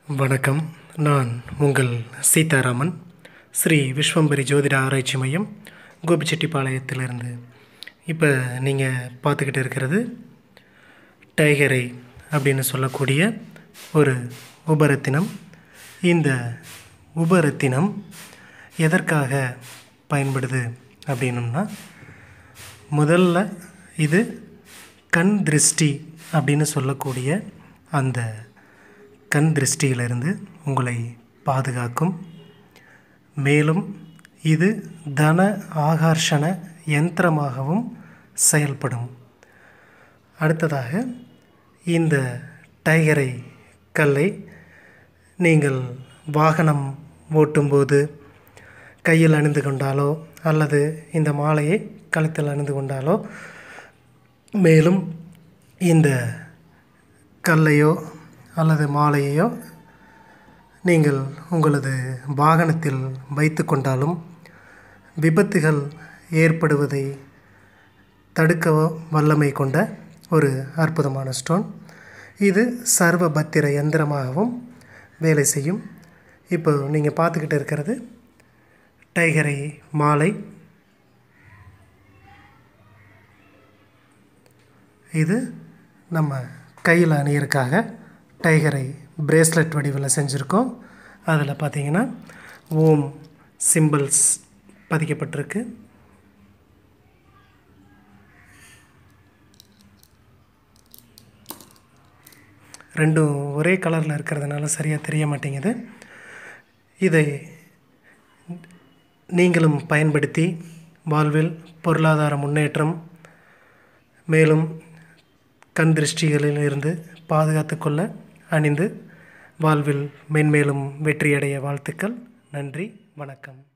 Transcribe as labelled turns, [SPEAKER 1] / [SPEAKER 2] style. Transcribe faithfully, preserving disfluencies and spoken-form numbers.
[SPEAKER 1] வணக்கம். நான் உங்கள் சீதாராமன், ஸ்ரீ விஸ்வம்பரி ஜோதிட ஆராய்ச்சி மையம், கோபிச்செட்டிப்பாளையத்திலிருந்து. இப்போ நீங்கள் பார்த்துக்கிட்டு இருக்கிறது டைகர் ஐ அப்படின்னு சொல்லக்கூடிய ஒரு உபரத்தினம். இந்த உபரத்தினம் எதற்காக பயன்படுது அப்படின்னா, முதல்ல இது கண் திருஷ்டி அப்படின்னு சொல்லக்கூடிய அந்த கண் திருஷ்டியிலிருந்து உங்களை பாதுகாக்கும். மேலும் இது தன ஆகர்ஷண யந்திரமாகவும் செயல்படும். அடுத்ததாக, இந்த டைகர் ஐ கல்லை நீங்கள் வாகனம் ஓட்டும்போது கையில் அணிந்து கொண்டாலோ அல்லது இந்த மாலையை கழுத்தில் அணிந்து கொண்டாலோ, மேலும் இந்த கல்லையோ அல்லது மாலையையோ நீங்கள் உங்களது வாகனத்தில் வைத்து கொண்டாலும் விபத்துகள் ஏற்படுவதை தடுக்க வல்லமை கொண்ட ஒரு அற்புதமான ஸ்டோன். இது சர்வபத்திர யந்திரமாகவும் வேலை செய்யும். இப்போ நீங்கள் பார்த்துக்கிட்டு இருக்கிறது டைகர் ஐ மாலை. இது நம்ம கையில் அணியறதுக்காக டைகர் ஐ பிரேஸ்லெட் வடிவில் செஞ்சுருக்கோம். அதில் பார்த்தீங்கன்னா ஓம் சிம்பிள்ஸ் பதிக்கப்பட்டிருக்கு. ரெண்டும் ஒரே கலரில் இருக்கிறதுனால சரியாக தெரிய மாட்டேங்குது. இதை நீங்களும் பயன்படுத்தி வாழ்வில் பொருளாதார முன்னேற்றம், மேலும் கண் திருஷ்டிகளில் இருந்து பாதுகாத்து கொள்ள அணிந்து வாழ்வில் மென்மேலும் வெற்றியடைய வாழ்த்துக்கள். நன்றி, வணக்கம்.